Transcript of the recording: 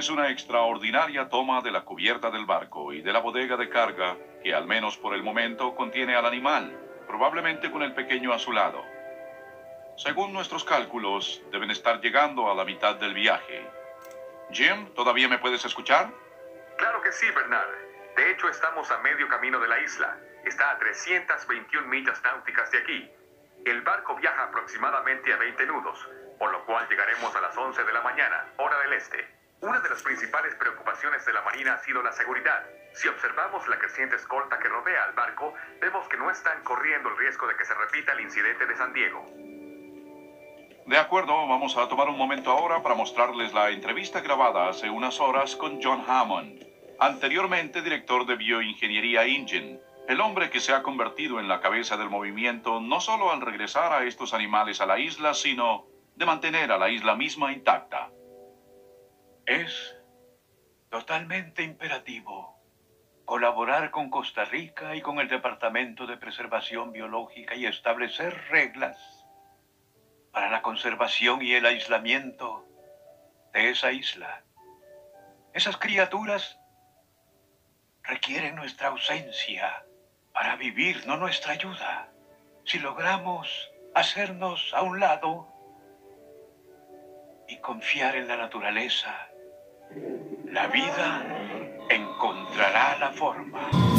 es una extraordinaria toma de la cubierta del barco y de la bodega de carga que al menos por el momento contiene al animal, probablemente con el pequeño a su lado. Según nuestros cálculos, deben estar llegando a la mitad del viaje. Jim, ¿todavía me puedes escuchar? Claro que sí, Bernard. De hecho, estamos a medio camino de la isla. Está a 321 millas náuticas de aquí. El barco viaja aproximadamente a 20 nudos, por lo cual llegaremos a las 11 de la mañana, hora del este. Una de las principales preocupaciones de la Marina ha sido la seguridad. Si observamos la creciente escolta que rodea al barco, vemos que no están corriendo el riesgo de que se repita el incidente de San Diego. De acuerdo, vamos a tomar un momento ahora para mostrarles la entrevista grabada hace unas horas con John Hammond, anteriormente director de Bioingeniería InGen, el hombre que se ha convertido en la cabeza del movimiento no solo al regresar a estos animales a la isla, sino de mantener a la isla misma intacta. Es totalmente imperativo colaborar con Costa Rica y con el Departamento de Preservación Biológica y establecer reglas para la conservación y el aislamiento de esa isla. Esas criaturas requieren nuestra ausencia para vivir, no nuestra ayuda. Si logramos hacernos a un lado y confiar en la naturaleza, la vida encontrará la forma.